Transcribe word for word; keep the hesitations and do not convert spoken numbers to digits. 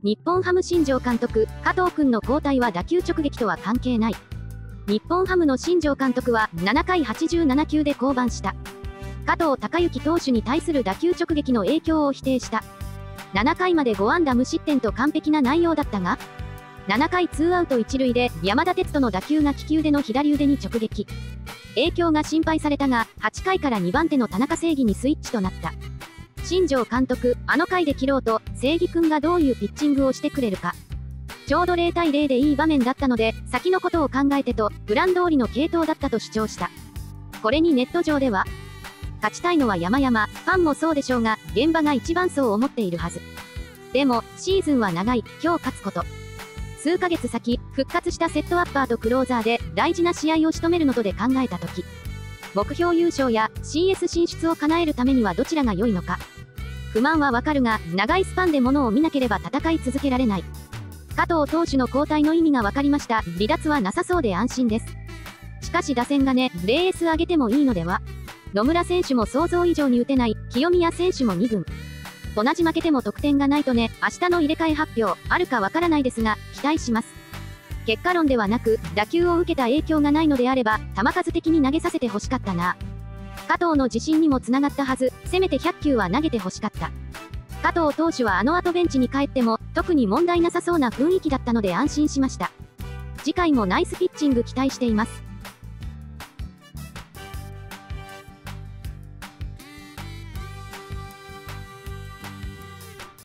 日本ハム新庄監督、加藤君の交代は打球直撃とは関係ない。日本ハムの新庄監督はななかいはちじゅうななきゅうで降板した。加藤貴之投手に対する打球直撃の影響を否定した。ななかいまでごあんだ無失点と完璧な内容だったが、ななかいツーアウトいちるいで山田哲人の打球が利き腕の左腕に直撃。影響が心配されたが、はちかいからにばんての田中正義にスイッチとなった。新庄監督、あの回で切ろうと、正義君がどういうピッチングをしてくれるか。ちょうどゼロたいゼロでいい場面だったので、先のことを考えてと、プラン通りの継投だったと主張した。これにネット上では、勝ちたいのは山々、ファンもそうでしょうが、現場が一番そう思っているはず。でも、シーズンは長い、今日勝つこと。数ヶ月先、復活したセットアッパーとクローザーで、大事な試合を仕留めるのとで考えたとき、目標優勝や シーエス 進出を叶えるためにはどちらが良いのか。不満はわかるが、長いスパンで物を見なければ戦い続けられない。加藤投手の交代の意味が分かりました。離脱はなさそうで安心です。しかし打線がね、ゼロエース上げてもいいのでは。野村選手も想像以上に打てない。清宮選手もにぐん。同じ負けても得点がないとね、明日の入れ替え発表、あるかわからないですが、期待します。結果論ではなく、打球を受けた影響がないのであれば、球数的に投げさせて欲しかったな。加藤の自信にもつながったはず、せめてひゃっきゅうは投げて欲しかった。加藤投手はあの後ベンチに帰っても、特に問題なさそうな雰囲気だったので安心しました。次回もナイスピッチング期待しています。